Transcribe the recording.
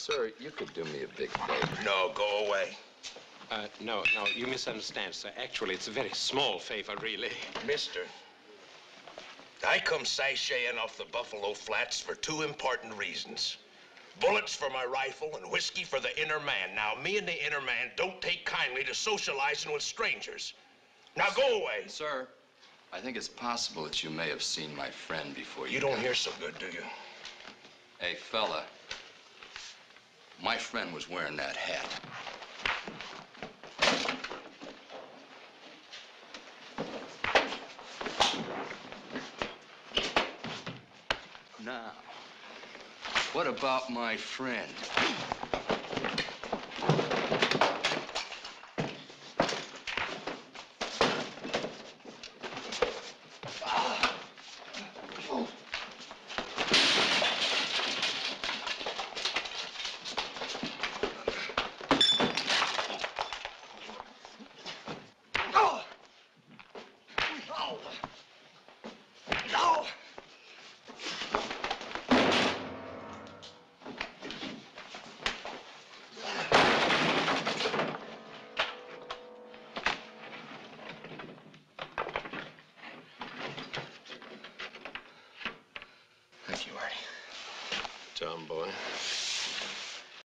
Sir, you could do me a big favor. No, go away. No, you misunderstand, sir. Actually, it's a very small favor, really. Mister, I come sashaying off the Buffalo Flats for two important reasons. Bullets for my rifle and whiskey for the inner man. Now, me and the inner man don't take kindly to socializing with strangers. Now, go away. Sir, I think it's possible that you may have seen my friend before you. You don't hear so good, do you? Hey, fella, my friend was wearing that hat. Now, what about my friend? Thank you, Artie. Tomboy.